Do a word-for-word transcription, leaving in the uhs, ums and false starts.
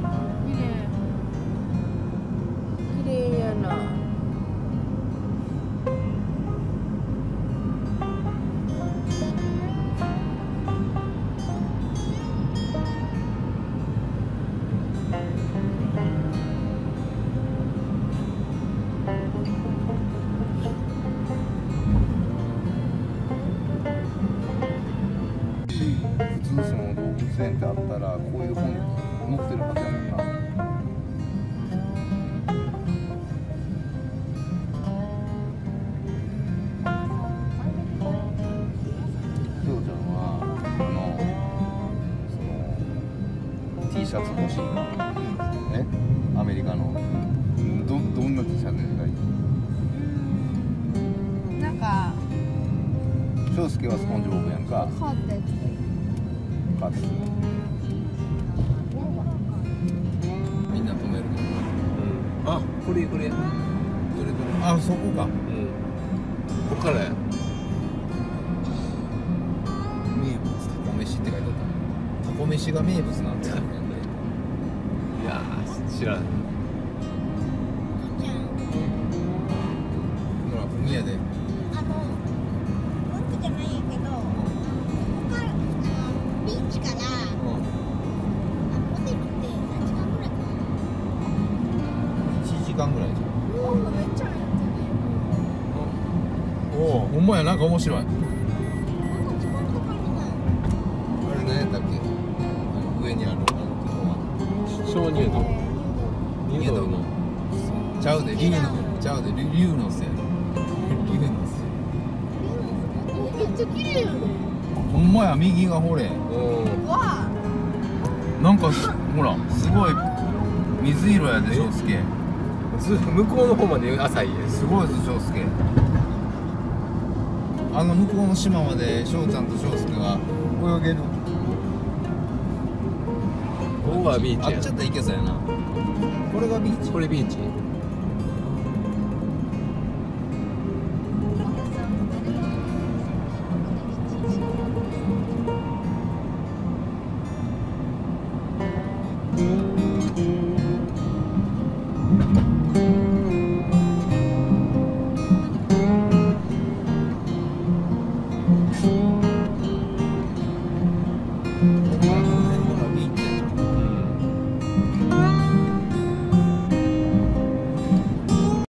綺麗やな。 普通その動物園ってあったらこういう本載ってるはずやもんな。きょうちゃんはあのその T シャツ欲しいな。えアメリカのどどんな T シャツがいい？ なんか翔介はスポンジボブやんか。 変わったやつがいい。 カツみんな止める。 あ、これこれ。 どれどれ。あ、そこか。 うん。ここからや。 名物タコ飯って書いてあった。タコ飯が名物なんてあるんだよ。 いやー、知らん。 ほら、海やで。 あの、僕じゃないんやけど、ここからあのビーチから、あのホテルって何時間ぐらいかな。 いちじかんぐらいじゃん。 おお、めっちゃやっておお、ほんまや、なんか面白い。あなんか時間かかるな。 れ何やったっけ？あの上にあるあの雲は。 鍾乳洞。乳洞の。 ちゃうで、竜の、ちゃうで、竜竜のせい。竜のせい。 めっちゃ綺麗やね。 ほんまや、右がほれ。 おわあ。 なんかす、ほら、すごい水色やで、翔介。 ず向こうの方まで浅いです。 すごいです、翔介。あの向こうの島まで翔ちゃんと翔介が泳げる。 ここはビーチやあっちゃったらいけそうやな。これがビーチ。 これビーチ。 うん。